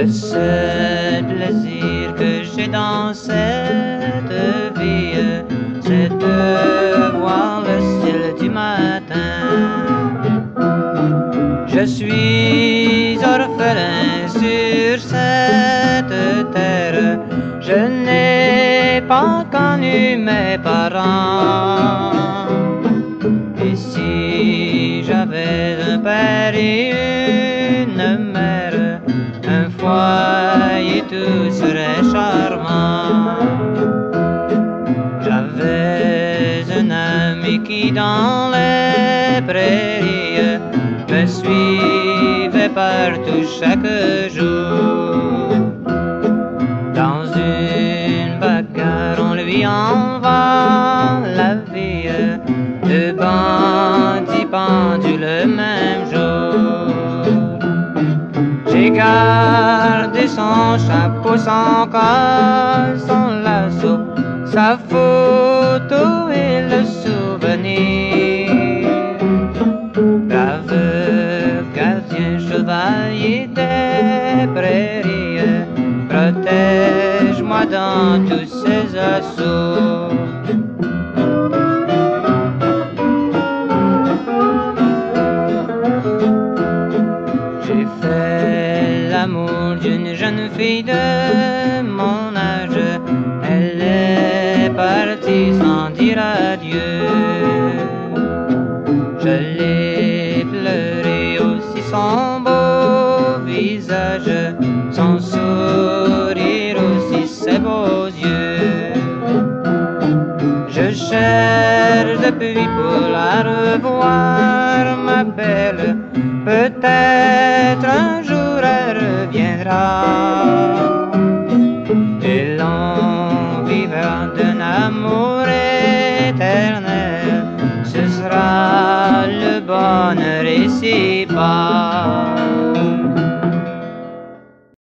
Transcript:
Le seul plaisir que j'ai dans cette vie, c'est de voir le ciel du matin. Je suis orphelin sur cette terre, je n'ai pas connu mes parents. Et si j'avais un père et une mère, un foyer, tout serait charmant. J'avais un ami qui dans les prairies me suivait partout chaque jour. Dans une bagarre on lui envoie la vie, deux bandits pendus le même jour. J'ai gardé son chapeau, son col, son lasso, sa photo et le souvenir. Brave gardien, chevalier des prairies, protège-moi dans tous ces assauts. J'ai fait l'amour d'une jeune fille de mon âge, elle est partie sans dire adieu. Je l'ai pleuré aussi, son beau visage, son sourire aussi, ses beaux yeux. Je cherche depuis pour la revoir, ma belle, peut-être un jour elle reviendra.